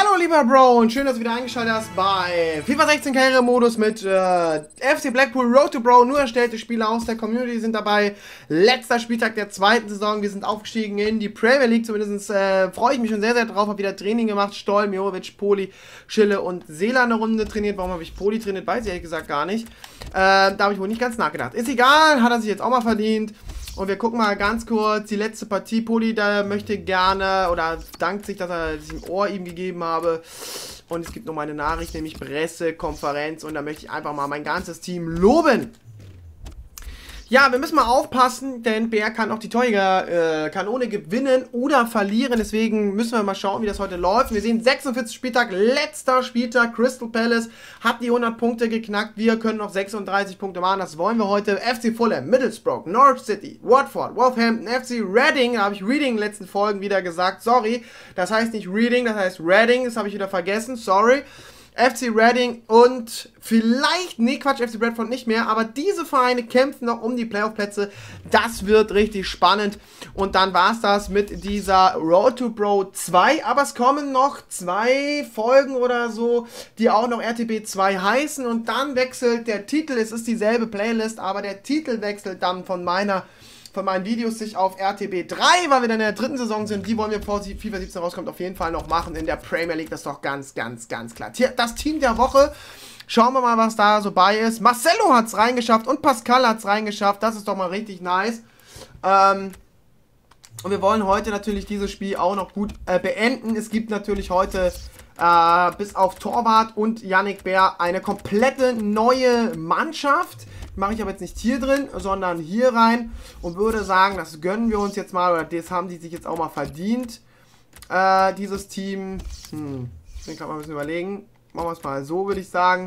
Hallo lieber Bro und schön, dass du wieder eingeschaltet hast bei FIFA 16 Karriere-Modus mit FC Blackpool Road to Bro. Nur erstellte Spieler aus der Community sind dabei. Letzter Spieltag der zweiten Saison. Wir sind aufgestiegen in die Premier League. Zumindest freue ich mich schon sehr, sehr drauf. Habe wieder Training gemacht. Stoll, Mirovic, Poli, Schille und Seela eine Runde trainiert. Warum habe ich Poli trainiert, weiß ich ehrlich gesagt gar nicht. Da habe ich wohl nicht ganz nachgedacht. Ist egal, hat er sich jetzt auch mal verdient. Und wir gucken mal ganz kurz die letzte Partie. Poli, da möchte gerne oder dankt sich, dass er sich im Ohr ihm gegeben habe. Und es gibt noch mal eine Nachricht, nämlich Pressekonferenz. Und da möchte ich einfach mal mein ganzes Team loben. Ja, wir müssen mal aufpassen, denn BR kann auch die Torjägerkanone gewinnen oder verlieren. Deswegen müssen wir mal schauen, wie das heute läuft. Wir sehen 46 Spieltag, letzter Spieltag. Crystal Palace hat die 100 Punkte geknackt. Wir können noch 36 Punkte machen. Das wollen wir heute. FC Fulham, Middlesbrough, Norwich City, Watford, Wolverhampton, FC Reading. Da habe ich Reading in den letzten Folgen wieder gesagt. Sorry, das heißt nicht Reading, das heißt Reading. Das habe ich wieder vergessen. Sorry. FC Reading und vielleicht, nee Quatsch, FC Bradford nicht mehr, aber diese Vereine kämpfen noch um die Playoff-Plätze. Das wird richtig spannend. Und dann war es das mit dieser Road to Bro 2, aber es kommen noch 2 Folgen oder so, die auch noch RTB 2 heißen und dann wechselt der Titel, es ist dieselbe Playlist, aber der Titel wechselt dann von meinen Videos sich auf RTB 3, weil wir dann in der dritten Saison sind. Die wollen wir, bevor FIFA 17 rauskommt, auf jeden Fall noch machen in der Premier League. Das ist doch ganz, ganz, ganz klar. Das Team der Woche. Schauen wir mal, was da so bei ist. Marcelo hat es reingeschafft und Pascal hat es reingeschafft. Das ist doch mal richtig nice. Und wir wollen heute natürlich dieses Spiel auch noch gut beenden. Es gibt natürlich heute bis auf Torwart und Yannick Bär eine komplette neue Mannschaft. Mache ich aber jetzt nicht hier drin, sondern hier rein und würde sagen, das gönnen wir uns jetzt mal, oder das haben die sich jetzt auch mal verdient, dieses Team. Ich bin gerade mal ein bisschen überlegen. Machen wir es mal so, würde ich sagen.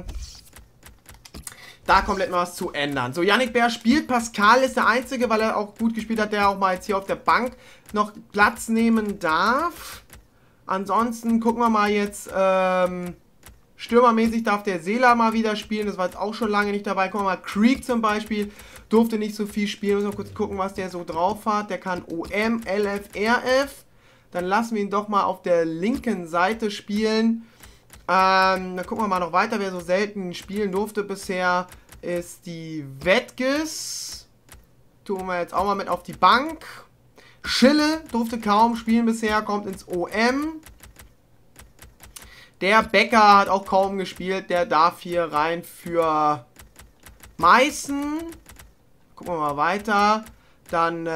Da komplett mal was zu ändern. So, Yannick Bär spielt. Pascal ist der Einzige, weil er auch gut gespielt hat, der auch mal jetzt hier auf der Bank noch Platz nehmen darf. Ansonsten gucken wir mal jetzt, stürmermäßig darf der Seela mal wieder spielen. Das war jetzt auch schon lange nicht dabei. Gucken wir mal, Creek zum Beispiel durfte nicht so viel spielen. Müssen wir kurz gucken, was der so drauf hat. Der kann OM, LF, RF. Dann lassen wir ihn doch mal auf der linken Seite spielen. Dann gucken wir mal noch weiter. Wer so selten spielen durfte bisher, ist die Wettges. Tun wir jetzt auch mal mit auf die Bank. Schille durfte kaum spielen bisher, kommt ins OM. Der Becker hat auch kaum gespielt, der darf hier rein für Meißen. Gucken wir mal weiter. Dann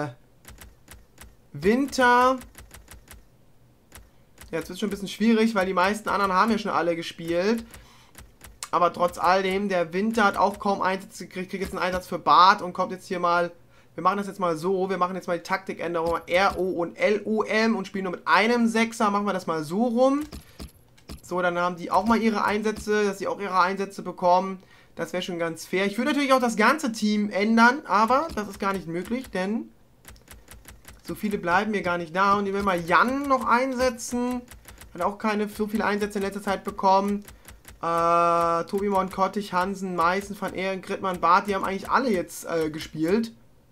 Winter. Jetzt wird es schon ein bisschen schwierig, weil die meisten anderen haben ja schon alle gespielt. Aber trotz alledem, der Winter hat auch kaum Einsätze gekriegt, kriegt jetzt einen Einsatz für Bart und kommt jetzt hier mal... Wir machen das jetzt mal so, wir machen jetzt mal die Taktikänderung RO und LOM und spielen nur mit einem Sechser, machen wir das mal so rum. So, dann haben die auch mal ihre Einsätze, dass sie auch ihre Einsätze bekommen. Das wäre schon ganz fair. Ich würde natürlich auch das ganze Team ändern, aber das ist gar nicht möglich, denn so viele bleiben mir gar nicht da. Und ich will mal Jan noch einsetzen. Hat auch keine so viele Einsätze in letzter Zeit bekommen. Tobi Montkottich, Hansen, Meißen, Van Ehren, Grittmann, Barth, die haben eigentlich alle jetzt gespielt.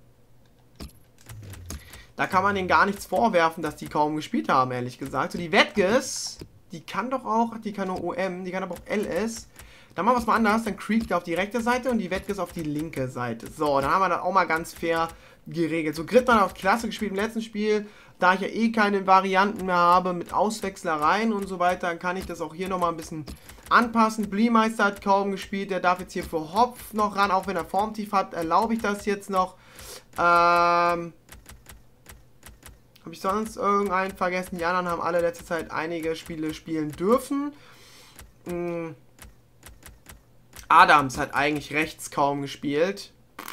Da kann man denen gar nichts vorwerfen, dass die kaum gespielt haben, ehrlich gesagt. So, die Wettges, die kann doch auch, die kann nur OM, die kann aber auch LS. Dann machen wir es mal anders, dann Creek auf die rechte Seite und die Wettges auf die linke Seite. So, dann haben wir das auch mal ganz fair geregelt. So, Grittmann hat klasse gespielt im letzten Spiel. Da ich ja eh keine Varianten mehr habe mit Auswechslereien und so weiter, dann kann ich das auch hier nochmal ein bisschen anpassen. Bliemeister hat kaum gespielt, der darf jetzt hier für Hopf noch ran, auch wenn er Formtief hat, erlaube ich das jetzt noch. Habe ich sonst irgendeinen vergessen? Die anderen haben alle letzte Zeit einige Spiele spielen dürfen. Adams hat eigentlich rechts kaum gespielt.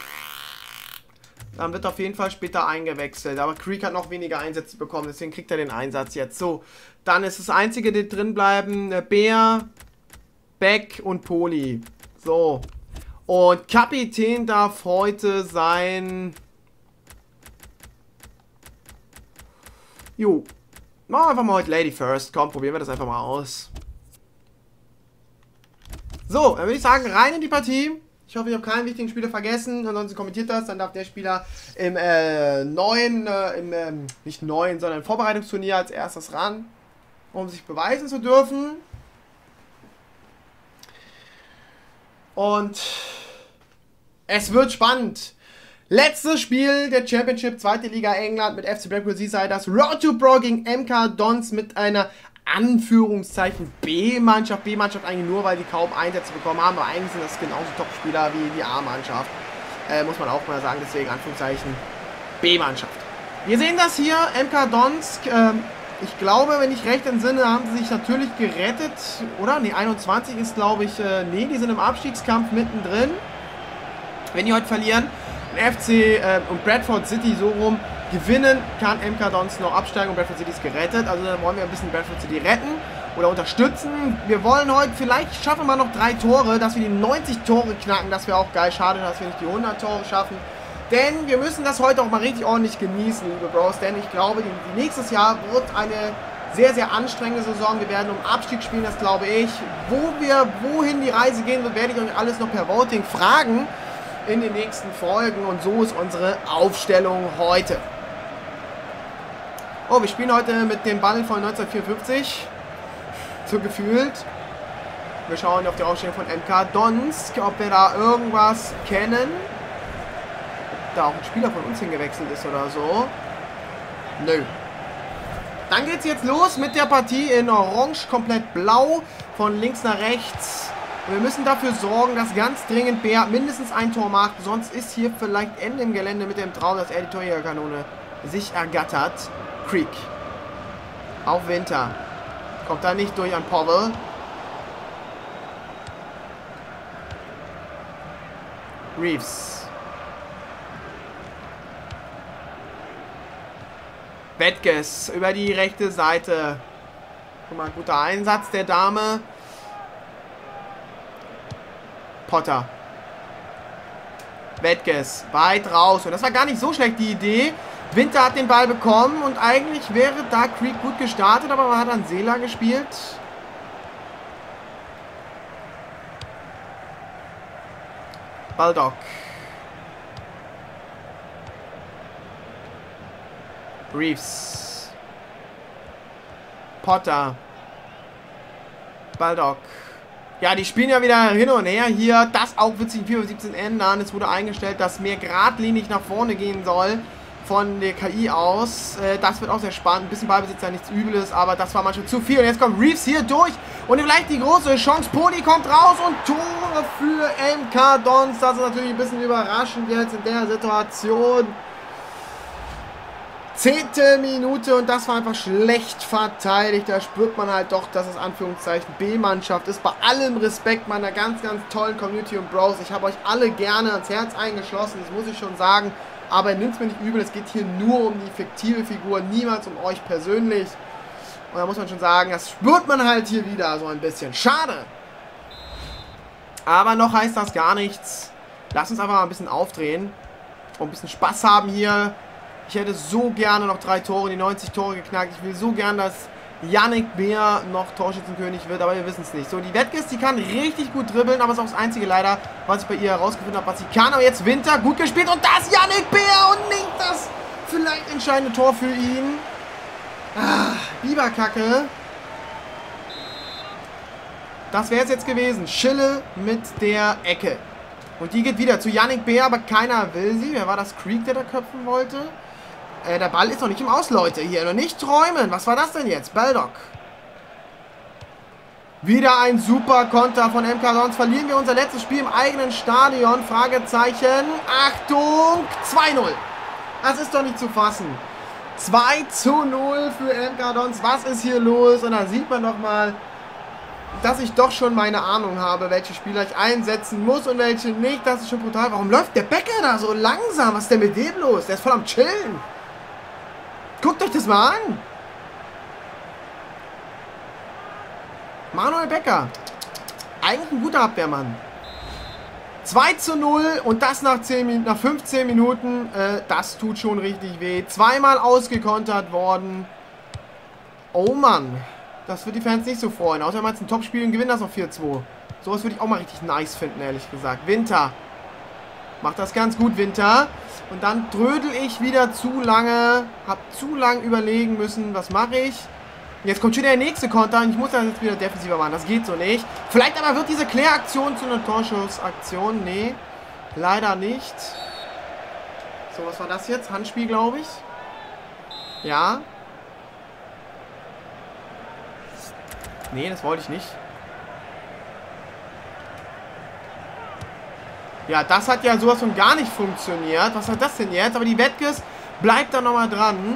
Dann wird auf jeden Fall später eingewechselt. Aber Creek hat noch weniger Einsätze bekommen, deswegen kriegt er den Einsatz jetzt. So, dann ist das Einzige, die drin bleiben, Bär, Beck und Poli. So. Und Kapitän darf heute sein... Jo, machen wir einfach mal heute Lady First. Komm, probieren wir das einfach mal aus. So, dann würde ich sagen, rein in die Partie. Ich hoffe, ich habe keinen wichtigen Spieler vergessen. Ansonsten kommentiert das. Dann darf der Spieler im nicht neuen, sondern Vorbereitungsturnier als erstes ran. um sich beweisen zu dürfen. Und es wird spannend. Letztes Spiel der Championship, 2. Liga England mit FC Blackpool Seasiders. Road to Pro gegen MK Dons mit einer Anführungszeichen B-Mannschaft. B-Mannschaft eigentlich nur, weil die kaum Einsätze bekommen haben, aber eigentlich sind das genauso Top-Spieler wie die A-Mannschaft. Muss man auch mal sagen, deswegen Anführungszeichen B-Mannschaft. Wir sehen das hier, MK Dons, ich glaube, wenn ich recht entsinne, haben sie sich natürlich gerettet, oder? Ne, 21 ist, glaube ich, nee, die sind im Abstiegskampf mittendrin. Wenn die heute verlieren, FC und Bradford City so rum gewinnen, kann MK Dons noch absteigen und Bradford City ist gerettet. Also da wollen wir ein bisschen Bradford City retten oder unterstützen. Wir wollen heute, vielleicht schaffen wir noch 3 Tore, dass wir die 90 Tore knacken. Das wäre auch geil. Schade, dass wir nicht die 100 Tore schaffen. Denn wir müssen das heute auch mal richtig ordentlich genießen, liebe Bros. Denn ich glaube, nächstes Jahr wird eine sehr, sehr anstrengende Saison. Wir werden um Abstieg spielen, das glaube ich. Wohin die Reise gehen wird, werde ich euch alles noch per Voting fragen in den nächsten Folgen. Und so ist unsere Aufstellung heute. Oh, wir spielen heute mit dem Ball von 1954. So gefühlt. Wir schauen auf die Aufstellung von MK Dons, ob wir da irgendwas kennen. Ob da auch ein Spieler von uns hingewechselt ist oder so. Nö. Dann geht's jetzt los mit der Partie in Orange, komplett blau, von links nach rechts. Und wir müssen dafür sorgen, dass ganz dringend Bär mindestens ein Tor macht. Sonst ist hier vielleicht Ende im Gelände mit dem Traum, dass er die Torjägerkanone sich ergattert. Creek. Auf Winter. Kommt da nicht durch an Powell. Reeves. Wettges über die rechte Seite. Guck mal, guter Einsatz der Dame. Potter. Wettges. Weit raus. Und das war gar nicht so schlecht, die Idee. Winter hat den Ball bekommen und eigentlich wäre da Creek gut gestartet, aber man hat dann Sela gespielt. Baldock. Reeves. Potter. Baldock. Ja, die spielen ja wieder hin und her hier. Das auch wird sich in 4:17 ändern. Es wurde eingestellt, dass mehr geradlinig nach vorne gehen soll. Von der KI aus. Das wird auch sehr spannend. Ein bisschen Ballbesitz ja nichts Übles, aber das war manchmal zu viel. Und jetzt kommt Reeves hier durch. Und vielleicht die große Chance. Poli kommt raus und Tore für MK Dons. Das ist natürlich ein bisschen überraschend jetzt in der Situation. 10. Minute und das war einfach schlecht verteidigt. Da spürt man halt doch, dass es Anführungszeichen B-Mannschaft ist. Bei allem Respekt meiner ganz, ganz tollen Community und Bros. Ich habe euch alle gerne ans Herz eingeschlossen. Das muss ich schon sagen. Aber nehmt es mir nicht übel, es geht hier nur um die fiktive Figur, niemals um euch persönlich. Und da muss man schon sagen, das spürt man halt hier wieder so ein bisschen. Schade. Aber noch heißt das gar nichts. Lasst uns einfach mal ein bisschen aufdrehen. Und ein bisschen Spaß haben hier. Ich hätte so gerne noch 3 Tore, die 90 Tore geknackt. Ich will so gern, dass Yannick Beer noch Torschützenkönig wird, aber wir wissen es nicht. So, die Wettges, die kann richtig gut dribbeln, aber ist auch das einzige leider, was ich bei ihr herausgefunden habe, was sie kann. Aber jetzt Winter, gut gespielt und das Yannick Beer und nicht das vielleicht entscheidende Tor für ihn. Biberkacke. Das wäre es jetzt gewesen. Schille mit der Ecke. Und die geht wieder zu Yannick Beer, aber keiner will sie. Wer war das? Creek, der da köpfen wollte? Der Ball ist noch nicht im Aus, Leute. Hier noch nicht träumen. Was war das denn jetzt? Baldock. Wieder ein super Konter von MK Dons. Verlieren wir unser letztes Spiel im eigenen Stadion? Fragezeichen. Achtung. 2:0. Das ist doch nicht zu fassen. 2:0 für MK Dons. Was ist hier los? Und da sieht man doch mal, dass ich doch schon meine Ahnung habe, welche Spieler ich einsetzen muss und welche nicht. Das ist schon brutal. Warum läuft der Becker da so langsam? Was ist denn mit dem los? Der ist voll am Chillen. Guckt euch das mal an. Manuel Becker. Eigentlich ein guter Abwehrmann. 2:0 und das nach 15 Minuten. Das tut schon richtig weh. Zweimal ausgekontert worden. Oh Mann. Das wird die Fans nicht so freuen. Außer wenn man jetzt ein Topspiel und gewinnt das auf 4:2. Sowas würde ich auch mal richtig nice finden, ehrlich gesagt. Winter. Macht das ganz gut, Winter. Und dann trödel ich wieder zu lange. Hab zu lang überlegen müssen, was mache ich. Jetzt kommt schon der nächste Konter und ich muss das jetzt wieder defensiver machen. Das geht so nicht. Vielleicht aber wird diese Kläraktion zu einer Torschussaktion. Nee, leider nicht. So, was war das jetzt? Handspiel, glaube ich. Ja. Nee, das wollte ich nicht. Ja, das hat ja sowas von gar nicht funktioniert. Was hat das denn jetzt? Aber die Wettges bleibt da nochmal dran.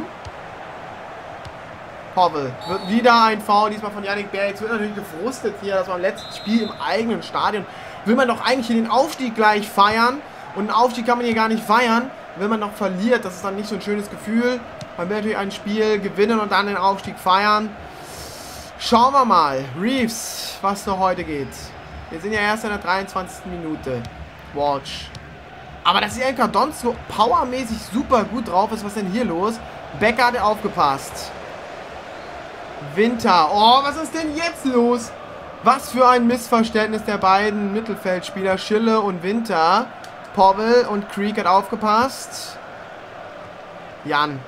Powell. Wird wieder ein Foul, diesmal von Yannick Bär. Jetzt wird natürlich gefrustet hier, dass man im letzten Spiel im eigenen Stadion will man doch eigentlich hier den Aufstieg gleich feiern. Und einen Aufstieg kann man hier gar nicht feiern, wenn man noch verliert. Das ist dann nicht so ein schönes Gefühl. Man will natürlich ein Spiel gewinnen und dann den Aufstieg feiern. Schauen wir mal. Reeves, was noch heute geht. Wir sind ja erst in der 23. Minute. Watch. Aber dass Elka Dons so powermäßig super gut drauf ist. Was ist denn hier los? Becker hat aufgepasst. Winter. Oh, was ist denn jetzt los? Was für ein Missverständnis der beiden Mittelfeldspieler. Schille und Winter. Powell und Creek hat aufgepasst. Jan.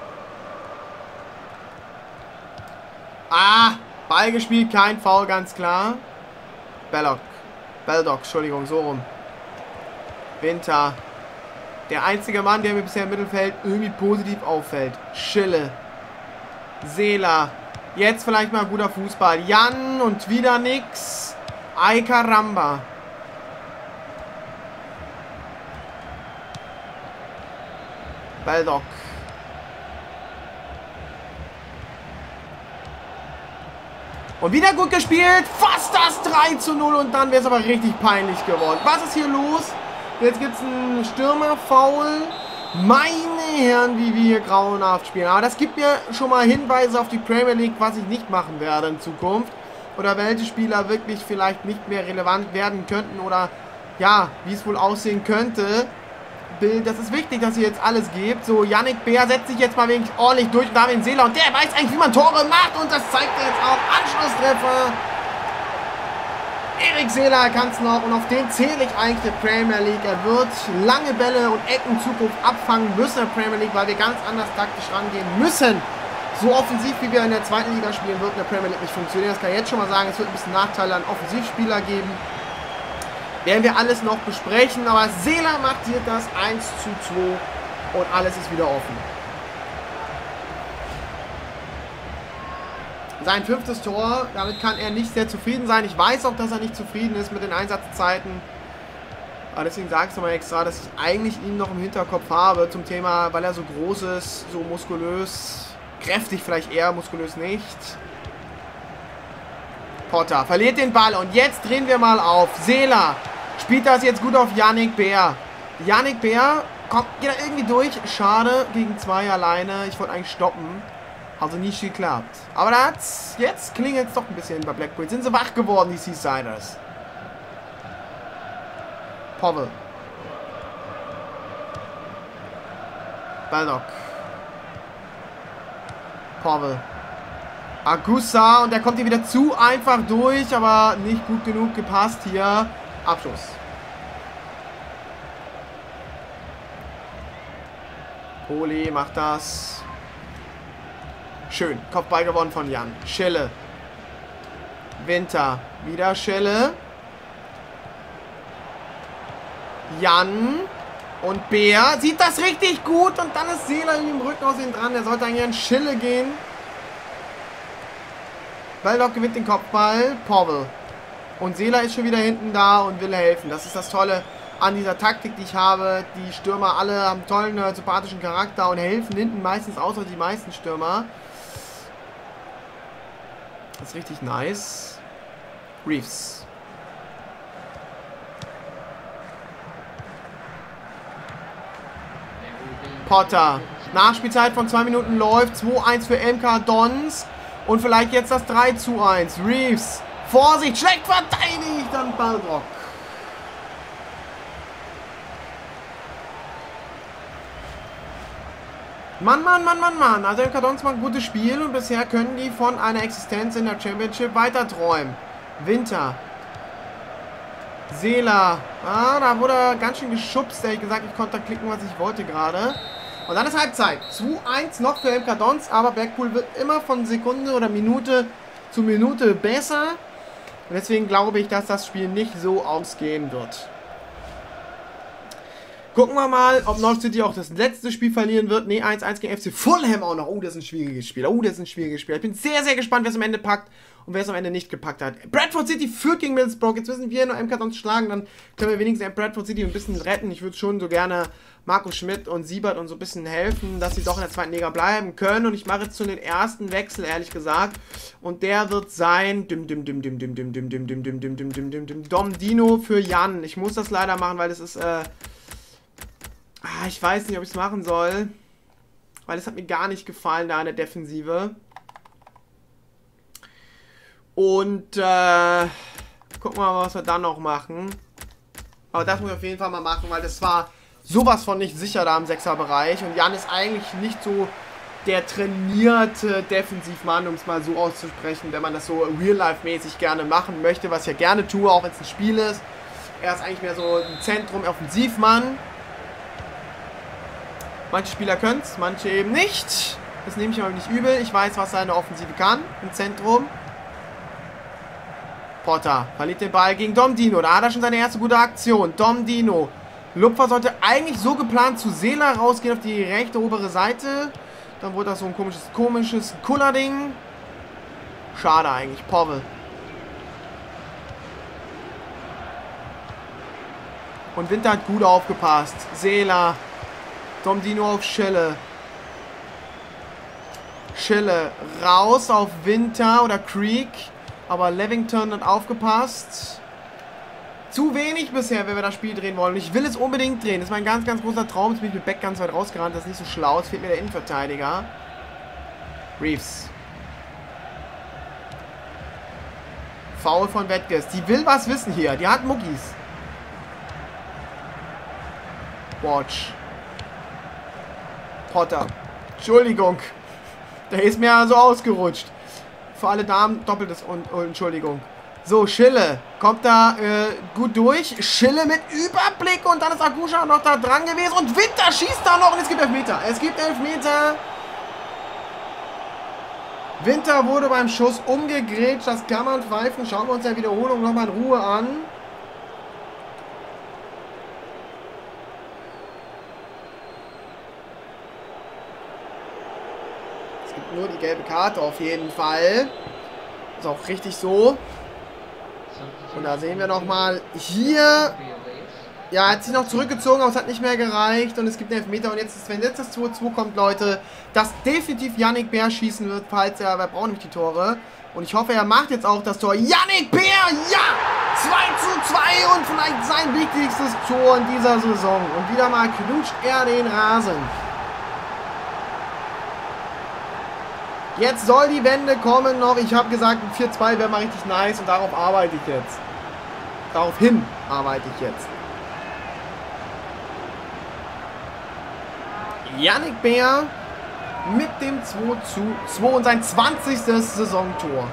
Ah, Ball gespielt, kein Foul, ganz klar. Baldock, Entschuldigung, so rum. Winter. Der einzige Mann, der mir bisher im Mittelfeld irgendwie positiv auffällt. Schille. Seeler. Jetzt vielleicht mal guter Fußball. Jan und wieder nix. Ay caramba. Baldock. Und wieder gut gespielt. Fast das 3:0 und dann wäre es aber richtig peinlich geworden. Was ist hier los? Jetzt gibt es einen Stürmerfoul. Meine Herren, wie wir hier grauenhaft spielen. Aber das gibt mir schon mal Hinweise auf die Premier League, was ich nicht machen werde in Zukunft. Oder welche Spieler wirklich vielleicht nicht mehr relevant werden könnten. Oder ja, wie es wohl aussehen könnte. Das ist wichtig, dass ihr jetzt alles gebt. So, Yannick Bär setzt sich jetzt mal wirklich ordentlich durch. Und David Seeler. Und der weiß eigentlich, wie man Tore macht. Und das zeigt er jetzt auch. Anschlusstreffer. Erik Seeler kann es noch. Und auf den zähle ich eigentlich der Premier League. Er wird lange Bälle und Ecken in Zukunft abfangen müssen in der Premier League, weil wir ganz anders taktisch rangehen müssen. So offensiv, wie wir in der zweiten Liga spielen, wird in der Premier League nicht funktionieren. Das kann ich jetzt schon mal sagen. Es wird ein bisschen Nachteile an Offensivspieler geben. Werden wir alles noch besprechen, aber Seeler macht hier das 1:2 und alles ist wieder offen. Sein 5. Tor, damit kann er nicht sehr zufrieden sein. Ich weiß auch, dass er nicht zufrieden ist mit den Einsatzzeiten. Aber deswegen sage ich es nochmal extra, dass ich eigentlich ihn noch im Hinterkopf habe zum Thema, weil er so groß ist, so muskulös, kräftig vielleicht eher, muskulös nicht. Potter verliert den Ball und jetzt drehen wir mal auf. Seeler spielt das jetzt gut auf Yannick Bär. Yannick Bär geht da irgendwie durch. Schade, gegen 2 alleine. Ich wollte eigentlich stoppen. Also nicht geklappt. Aber jetzt klingelt es doch ein bisschen bei Blackpool. Jetzt sind sie wach geworden, die Seasiders. Powell. Baldock. Powell. Agusa und der kommt hier wieder zu einfach durch, aber nicht gut genug gepasst hier. Abschluss. Poli macht das. Schön. Kopfball gewonnen von Jan. Schelle. Winter. Wieder Schelle. Jan. Und Bär. Sieht das richtig gut. Und dann ist Seeler im Rücken aus ihm dran. Der sollte eigentlich an Schille gehen. Baldock gewinnt den Kopfball. Powell. Und Seeler ist schon wieder hinten da und will helfen. Das ist das Tolle an dieser Taktik, die ich habe. Die Stürmer alle haben tollen, sympathischen Charakter und helfen hinten meistens aus als die meisten Stürmer. Das ist richtig nice. Reeves. Potter. Nachspielzeit von 2 Minuten läuft. 2:1 für MK Dons. Und vielleicht jetzt das 3:1. Reeves. Vorsicht, schlecht verteidigt. Dann Baldock. Mann. Also MK Dons macht ein gutes Spiel. Und bisher können die von einer Existenz in der Championship weiter träumen. Winter. Seeler. Ah, da wurde ganz schön geschubst. Ehrlich gesagt, ich konnte da klicken, was ich wollte gerade. Und dann ist Halbzeit. 2-1 noch für MK Dons, aber Blackpool wird immer von Sekunde oder Minute zu Minute besser. Und deswegen glaube ich, dass das Spiel nicht so ausgehen wird. Gucken wir mal, ob Norwich City auch das letzte Spiel verlieren wird. Ne, 1-1 gegen FC Fulham auch noch. Oh, das ist ein schwieriges Spiel. Ich bin sehr, sehr gespannt, wer es am Ende packt und wer es am Ende nicht gepackt hat. Bradford City führt gegen Middlesbrough. Jetzt müssen wir nur MK Dons schlagen. Dann können wir wenigstens Bradford City ein bisschen retten. Ich würde schon so gerne Markus Schmidt und Siebert und so ein bisschen helfen, dass sie doch in der zweiten Liga bleiben können. Und ich mache jetzt schon den ersten Wechsel, ehrlich gesagt. Und der wird sein Dom Dino für Jan. Ich muss das leider machen, weil das ist ich weiß nicht, ob ich es machen soll. Weil es hat mir gar nicht gefallen da in der Defensive. Und gucken wir mal, was wir dann noch machen. Aber das muss ich auf jeden Fall mal machen, weil das war sowas von nicht sicher da im 6er-Bereich. Und Jan ist eigentlich nicht so der trainierte Defensivmann, um es mal so auszusprechen, wenn man das so real-life-mäßig gerne machen möchte, was ich ja gerne tue, auch wenn es ein Spiel ist. Er ist eigentlich mehr so ein Zentrum-Offensivmann. Manche Spieler können es, manche eben nicht. Das nehme ich aber nicht übel. Ich weiß, was seine Offensive kann im Zentrum. Potter verliert den Ball gegen Dom Dino. Da hat er schon seine erste gute Aktion. Dom Dino. Lupfer sollte eigentlich so geplant zu Seela rausgehen auf die rechte obere Seite. Dann wurde das so ein komisches Kullerding. Schade eigentlich. Powell. Und Winter hat gut aufgepasst. Seela. Dom Dino auf Schille. Schille raus auf Winter oder Creek. Aber Levington hat aufgepasst. Zu wenig bisher, wenn wir das Spiel drehen wollen. Ich will es unbedingt drehen. Das ist mein ganz, ganz großer Traum. Jetzt bin ich mit Beck ganz weit rausgerannt. Das ist nicht so schlau. Es fehlt mir der Innenverteidiger. Reeves. Foul von Wettges. Die will was wissen hier. Die hat Muckis. Watch. Potter. Entschuldigung. Der ist mir so ausgerutscht. Für alle Damen doppeltes Entschuldigung. So, Schille. Kommt da gut durch. Schille mit Überblick. Und dann ist Agusha noch da dran gewesen. Und Winter schießt da noch. Und es gibt Elfmeter. Es gibt Elfmeter. Winter wurde beim Schuss umgegrätscht. Das kann man pfeifen. Schauen wir uns der Wiederholung nochmal in Ruhe an. Nur die gelbe Karte auf jeden Fall. Ist auch richtig so. Und da sehen wir nochmal hier. Ja, hat sich noch zurückgezogen, aber es hat nicht mehr gereicht. Und es gibt einen Elfmeter. Und jetzt, wenn jetzt das 2-2 kommt, Leute, dass definitiv Yannick Bär schießen wird, falls er braucht nämlich die Tore. Und ich hoffe, er macht jetzt auch das Tor. Yannick Bär, ja! 2:2 und vielleicht sein wichtigstes Tor in dieser Saison. Und wieder mal knutscht er den Rasen. Jetzt soll die Wende kommen noch. Ich habe gesagt, ein 4-2 wäre mal richtig nice und darauf arbeite ich jetzt. Daraufhin arbeite ich jetzt. Yannick Bär mit dem 2:2 und sein 20. Saisontor.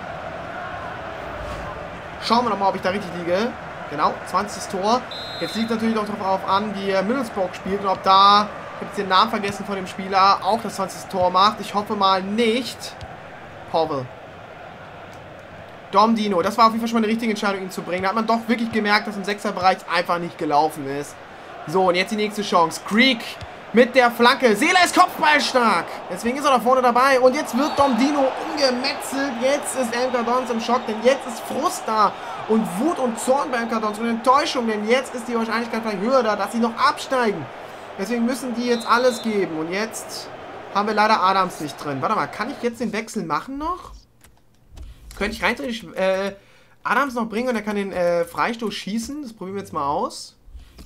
Schauen wir nochmal, ob ich da richtig liege. Genau, 20. Tor. Jetzt liegt natürlich noch darauf an, wie Middlesbrough spielt und ob da... Ich habe jetzt den Namen vergessen von dem Spieler, auch das 20. Tor macht. Ich hoffe mal nicht. Powell. Dom Dino. Das war auf jeden Fall schon mal eine richtige Entscheidung, ihn zu bringen. Da hat man doch wirklich gemerkt, dass im 6er-Bereich einfach nicht gelaufen ist. So, und jetzt die nächste Chance. Creek mit der Flanke. Seela ist kopfballstark. Deswegen ist er da vorne dabei. Und jetzt wird Dom Dino umgemetzelt. Jetzt ist MK Dons im Schock, denn jetzt ist Frust da. Und Wut und Zorn bei MK Dons und Enttäuschung, denn jetzt ist die Wahrscheinlichkeit vielleicht höher da, dass sie noch absteigen. Deswegen müssen die jetzt alles geben. Und jetzt haben wir leider Adams nicht drin. Warte mal, kann ich jetzt den Wechsel machen noch? Könnte ich rein theoretisch Adams noch bringen und er kann den Freistoß schießen? Das probieren wir jetzt mal aus.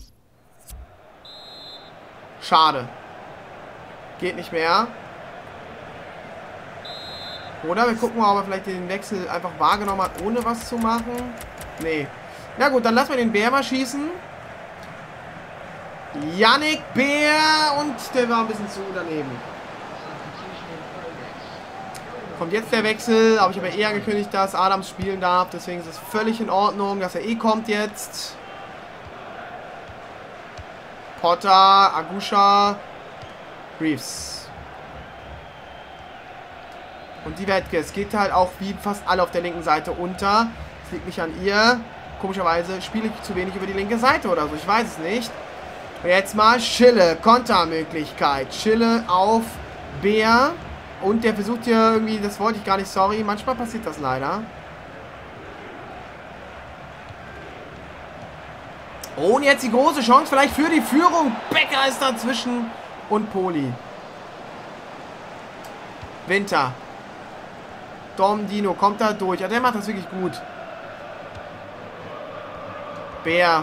Schade. Geht nicht mehr. Oder wir gucken mal, ob er vielleicht den Wechsel einfach wahrgenommen hat, ohne was zu machen. Nee. Na gut, dann lassen wir den Bär mal schießen. Yannick Bär und der war ein bisschen zu daneben. Kommt jetzt der Wechsel, aber ich habe ja eher angekündigt, dass Adams spielen darf, deswegen ist es völlig in Ordnung, dass er kommt jetzt. Potter, Agusha. Reeves. Und die Wettges geht halt auch wie fast alle auf der linken Seite unter. Das liegt nicht an ihr. Komischerweise spiele ich zu wenig über die linke Seite oder so. Ich weiß es nicht. Und jetzt mal Schille. Kontermöglichkeit. Schille auf Bär. Und der versucht hier irgendwie, das wollte ich gar nicht, sorry. Manchmal passiert das leider. Oh, und jetzt die große Chance vielleicht für die Führung. Becker ist dazwischen und Poli. Winter. Dom Dino kommt da durch. Ja, der macht das wirklich gut. Bär.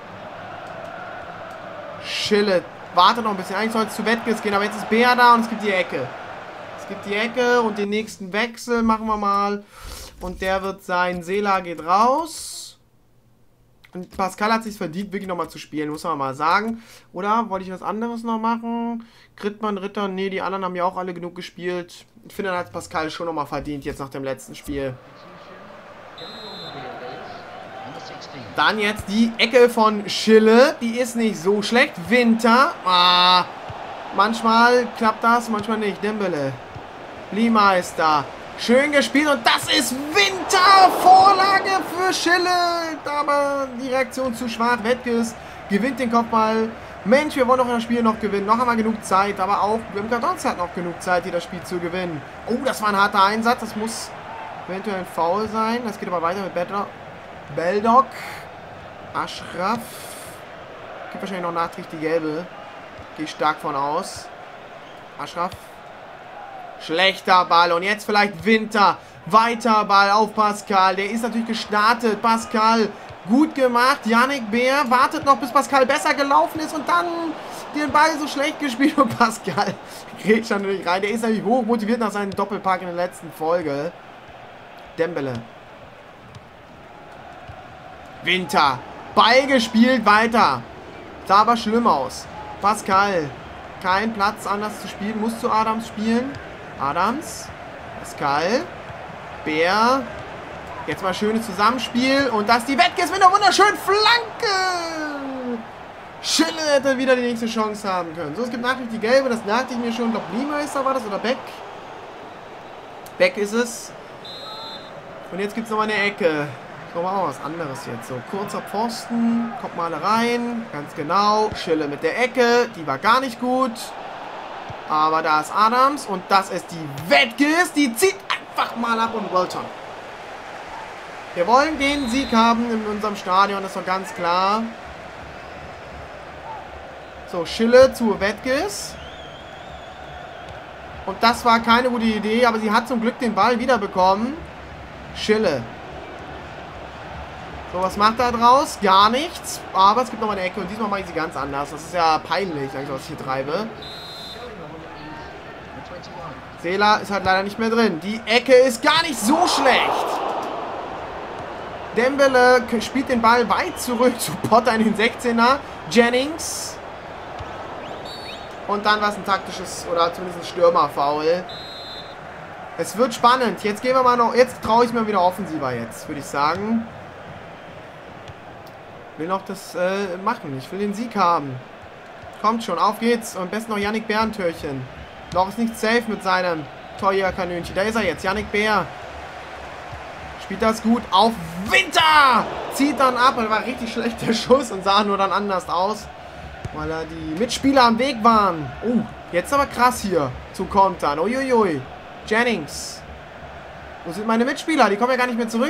Schille. Wartet noch ein bisschen. Eigentlich soll es zu Wettges gehen, aber jetzt ist Bär da und es gibt die Ecke. Es gibt die Ecke und den nächsten Wechsel machen wir mal. Und der wird sein, Sela geht raus. Und Pascal hat sich verdient, wirklich nochmal zu spielen, muss man mal sagen. Oder wollte ich was anderes noch machen? Grittmann, Ritter, nee, die anderen haben ja auch alle genug gespielt. Ich finde, dann hat Pascal schon nochmal verdient, jetzt nach dem letzten Spiel. Dann jetzt die Ecke von Schille. Die ist nicht so schlecht. Winter. Ah, manchmal klappt das, manchmal nicht. Dembele. Liemeister. Schön gespielt und das ist Winter. Vorlage für Schille. Aber die Reaktion zu schwach. Wettges gewinnt den Kopfball. Mensch, wir wollen doch das Spiel noch gewinnen. Noch haben wir genug Zeit. Aber auch Wimka Dons hat noch genug Zeit, hier das Spiel zu gewinnen. Oh, das war ein harter Einsatz. Das muss eventuell ein Foul sein. Das geht aber weiter mit Beldock. Ashraf. Gibt wahrscheinlich noch nachträglich die gelbe. Gehe ich stark von aus. Ashraf. Schlechter Ball. Und jetzt vielleicht Winter. Weiter Ball auf Pascal. Der ist natürlich gestartet. Pascal. Gut gemacht. Yannick Bär wartet noch, bis Pascal besser gelaufen ist. Und dann den Ball so schlecht gespielt. Und Pascal geht schon natürlich rein. Der ist natürlich hoch motiviert nach seinem Doppelpack in der letzten Folge. Dembele. Winter. Ball gespielt, weiter. Sah aber schlimm aus. Pascal. Kein Platz anders zu spielen. Muss zu Adams spielen. Adams. Pascal. Bär. Jetzt mal schönes Zusammenspiel. Und das die Wettges mit einer wunderschönen Flanke. Schille hätte wieder die nächste Chance haben können. So, es gibt natürlich die gelbe. Das merkte ich mir schon. Ich glaube, Liemeister war das oder Beck. Beck ist es. Und jetzt gibt es nochmal eine Ecke. So, machen wir was anderes jetzt. So, kurzer Pfosten. Kommt mal rein. Ganz genau. Schille mit der Ecke. Die war gar nicht gut. Aber da ist Adams. Und das ist die Wettges. Die zieht einfach mal ab und Walton. Wir wollen den Sieg haben in unserem Stadion. Das ist doch ganz klar. So, Schille zu Wettges. Und das war keine gute Idee. Aber sie hat zum Glück den Ball wiederbekommen. Schille. So, was macht er draus? Gar nichts. Aber es gibt noch mal eine Ecke und diesmal mache ich sie ganz anders. Das ist ja peinlich, was ich hier treibe. Sela ist halt leider nicht mehr drin. Die Ecke ist gar nicht so schlecht. Dembele spielt den Ball weit zurück zu Potter in den 16er. Jennings. Und dann war es ein taktisches oder zumindest ein Stürmerfoul. Es wird spannend. Jetzt gehen wir mal noch. Jetzt traue ich mir wieder offensiver jetzt, würde ich sagen. Will noch das machen. Ich will den Sieg haben. Kommt schon, auf geht's. Und am besten noch Yannick Bär ein Türchen. Noch ist nicht safe mit seinem Torjägerkanönchen. Da ist er jetzt, Yannick Bär. Spielt das gut auf Winter. Zieht dann ab. Und war richtig schlecht der Schuss und sah nur dann anders aus. Weil da die Mitspieler am Weg waren. Oh, jetzt aber krass hier zu kontern. Uiuiui. Jennings. Wo sind meine Mitspieler? Die kommen ja gar nicht mehr zurück.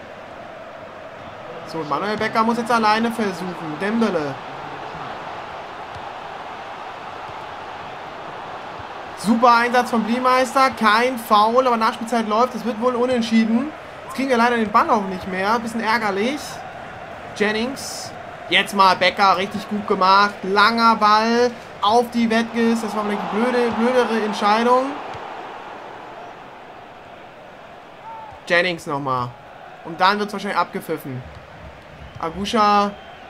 So, Manuel Becker muss jetzt alleine versuchen. Dembele. Super Einsatz von Bliemeister. Kein Foul, aber Nachspielzeit läuft. Es wird wohl unentschieden. Jetzt kriegen wir leider den Ball auch nicht mehr. Bisschen ärgerlich. Jennings. Jetzt mal Becker. Richtig gut gemacht. Langer Ball auf die Wettges. Das war vielleicht eine blödere Entscheidung. Jennings nochmal. Und dann wird es wahrscheinlich abgepfiffen. Agusha.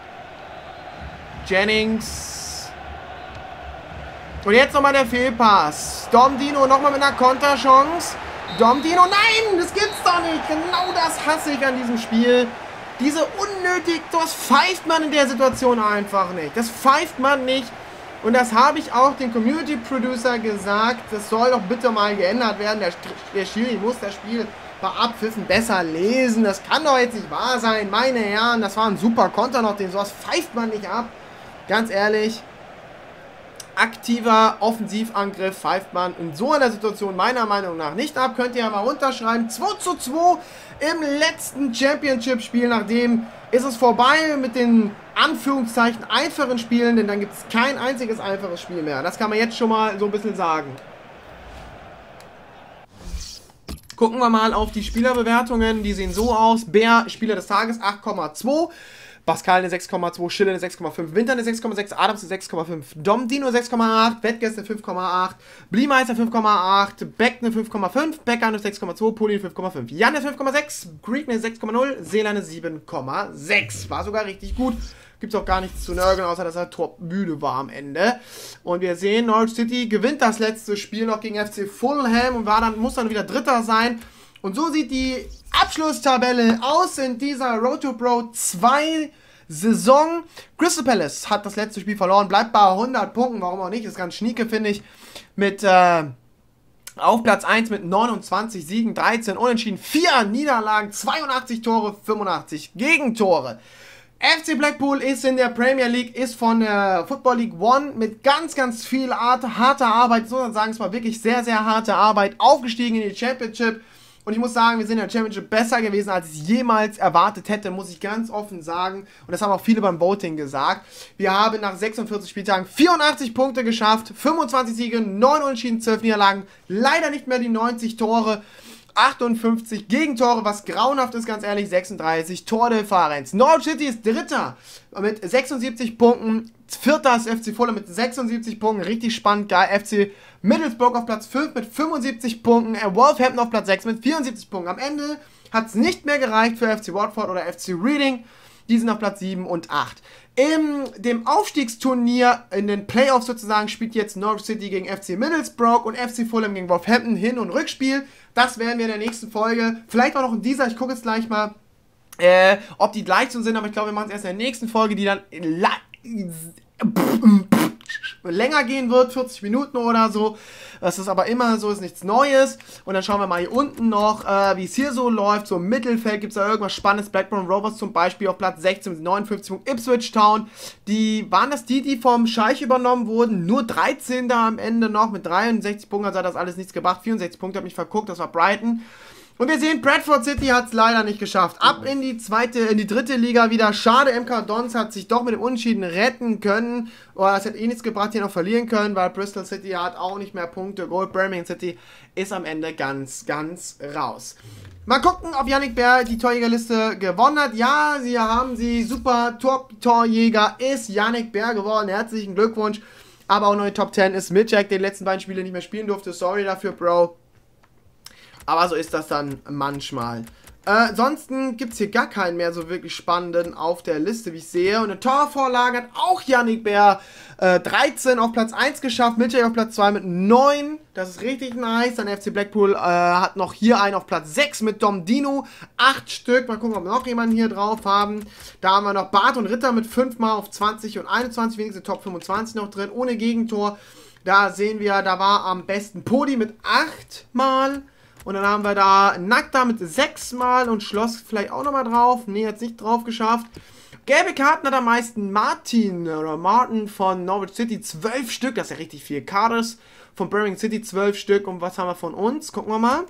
Jennings. Und jetzt nochmal der Fehlpass. Dom Dino nochmal mit einer Konterchance. Dom Dino, nein, das gibt's doch nicht. Genau das hasse ich an diesem Spiel. Diese unnötig, das pfeift man in der Situation einfach nicht. Das pfeift man nicht. Und das habe ich auch dem Community Producer gesagt, das soll doch bitte mal geändert werden. Der Schiri muss das Spiel bei Abpfiffen besser lesen. Das kann doch jetzt nicht wahr sein, meine Herren. Das war ein super Konter noch, den sowas pfeift man nicht ab. Ganz ehrlich, aktiver Offensivangriff pfeift man in so einer Situation meiner Meinung nach nicht ab. Könnt ihr ja mal runterschreiben. 2:2 im letzten Championship-Spiel. Nachdem ist es vorbei mit den Anführungszeichen einfachen Spielen, denn dann gibt es kein einziges einfaches Spiel mehr. Das kann man jetzt schon mal so ein bisschen sagen. Gucken wir mal auf die Spielerbewertungen. Die sehen so aus. Bär, Spieler des Tages, 8,2. Pascal eine 6,2, Schille eine 6,5, Winter eine 6,6, Adams eine 6,5, Dom Dino 6,8, Wettgäste 5,8, Bliemeister 5,8, Beck eine 5,5, Becker eine 6,2, Poli eine 5,5, Jan eine 5,6, Greek eine 6,0, Seele eine 7,6. War sogar richtig gut. Gibt es auch gar nichts zu nörgeln, außer dass er top müde war am Ende. Und wir sehen, Norwich City gewinnt das letzte Spiel noch gegen FC Fulham und muss dann wieder Dritter sein. Und so sieht die Abschlusstabelle aus in dieser Road to Pro 2 Saison. Crystal Palace hat das letzte Spiel verloren, bleibt bei 100 Punkten, warum auch nicht, ist ganz schnieke, finde ich, mit auf Platz 1 mit 29 Siegen, 13 Unentschieden, 4 Niederlagen, 82 Tore, 85 Gegentore. FC Blackpool ist in der Premier League, ist von der Football League One mit ganz, ganz viel harter Arbeit, so sagen es mal wirklich sehr, sehr harte Arbeit, aufgestiegen in die Championship. Und ich muss sagen, wir sind in der Championship besser gewesen, als ich jemals erwartet hätte, muss ich ganz offen sagen. Und das haben auch viele beim Voting gesagt. Wir haben nach 46 Spieltagen 84 Punkte geschafft, 25 Siege, 9 Unentschieden, 12 Niederlagen. Leider nicht mehr die 90 Tore, 58 Gegentore, was grauenhaft ist, ganz ehrlich, 36 Tordifferenz. Norwich City ist Dritter mit 76 Punkten. Vierter ist FC Fulham mit 76 Punkten, richtig spannend, geil. FC Middlesbrough auf Platz 5 mit 75 Punkten, Wolverhampton auf Platz 6 mit 74 Punkten. Am Ende hat es nicht mehr gereicht für FC Watford oder FC Reading, die sind auf Platz 7 und 8. In dem Aufstiegsturnier, in den Playoffs sozusagen, spielt jetzt Norwich City gegen FC Middlesbrough und FC Fulham gegen Wolverhampton, Hin- und Rückspiel. Das werden wir in der nächsten Folge, vielleicht auch noch in dieser, ich gucke jetzt gleich mal, ob die gleich so sind, aber ich glaube, wir machen es erst in der nächsten Folge, die dann länger gehen wird, 40 Minuten oder so. Das ist aber immer so, ist nichts Neues. Und dann schauen wir mal hier unten noch, wie es hier so läuft. So im Mittelfeld gibt es da irgendwas Spannendes. Blackburn Rovers zum Beispiel auf Platz 16 mit 59 Punkten. Ipswich Town, waren das die vom Scheich übernommen wurden? Nur 13 da am Ende noch mit 63 Punkten, also hat das alles nichts gebracht. 64 Punkte, habe mich verguckt, das war Brighton. Und wir sehen, Bradford City hat es leider nicht geschafft. Ab in die dritte Liga wieder. Schade, MK Dons hat sich doch mit dem Unentschieden retten können. Oh, das hätte eh nichts gebracht, hier noch verlieren können, weil Bristol City hat auch nicht mehr Punkte geholt. Birmingham City ist am Ende ganz, ganz raus. Mal gucken, ob Yannick Bär die Torjägerliste gewonnen hat. Ja, sie super Top-Torjäger ist Yannick Bär geworden. Herzlichen Glückwunsch. Aber auch neue Top 10 ist Mitchak, der die letzten beiden Spiele nicht mehr spielen durfte. Sorry dafür, Bro. Aber so ist das dann manchmal. Ansonsten gibt es hier gar keinen mehr so wirklich spannenden auf der Liste, wie ich sehe. Und eine Torvorlage hat auch Yannick Bär 13 auf Platz 1 geschafft. Mitchell auf Platz 2 mit 9. Das ist richtig nice. Dann FC Blackpool hat noch hier einen auf Platz 6 mit Dom Dino. 8 Stück. Mal gucken, ob wir noch jemanden hier drauf haben. Da haben wir noch Bart und Ritter mit 5 Mal auf 20 und 21. Wenigstens Top 25 noch drin. Ohne Gegentor. Da sehen wir, da war am besten Podi mit 8 Mal. Und dann haben wir da Nackter mit 6 Mal und Schloss vielleicht auch nochmal drauf. Ne, jetzt nicht drauf geschafft. Gelbe Karten hat am meisten Martin von Norwich City, 12 Stück. Das ist ja richtig viel. Carters von Birmingham City, 12 Stück. Und was haben wir von uns? Gucken wir mal.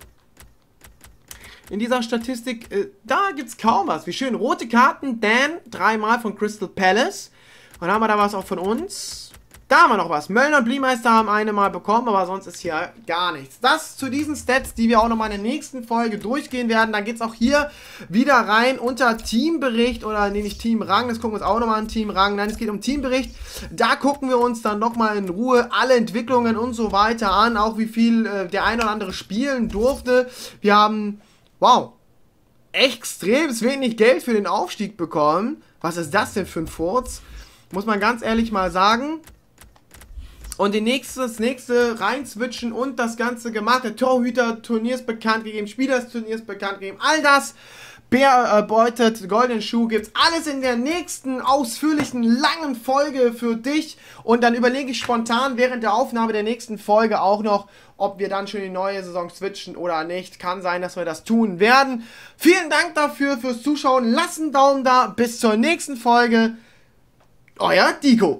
In dieser Statistik, da gibt es kaum was. Wie schön. Rote Karten, Dan, 3 Mal von Crystal Palace. Und dann haben wir da was auch von uns. Da haben wir noch was. Möllner und Bliemeister haben eine Mal bekommen, aber sonst ist hier gar nichts. Das zu diesen Stats, die wir auch nochmal in der nächsten Folge durchgehen werden. Dann geht es auch hier wieder rein unter Teambericht oder nee, nicht Teamrang. Das gucken wir uns auch nochmal an Teamrang. Nein, es geht um Teambericht. Da gucken wir uns dann nochmal in Ruhe alle Entwicklungen und so weiter an. Auch wie viel der ein oder andere spielen durfte. Wir haben, wow, extrem wenig Geld für den Aufstieg bekommen. Was ist das denn für ein Furz? Muss man ganz ehrlich mal sagen. Und das nächste reinswitchen und das Ganze gemacht. Der Torhüter-Turnier ist bekannt gegeben, Spieler-Turnier ist bekannt gegeben. All das Bär erbeutet, goldenen Schuh, gibt's alles in der nächsten ausführlichen, langen Folge für dich. Und dann überlege ich spontan während der Aufnahme der nächsten Folge auch noch, ob wir dann schon die neue Saison switchen oder nicht. Kann sein, dass wir das tun werden. Vielen Dank dafür fürs Zuschauen. Lasst einen Daumen da. Bis zur nächsten Folge. Euer Diko.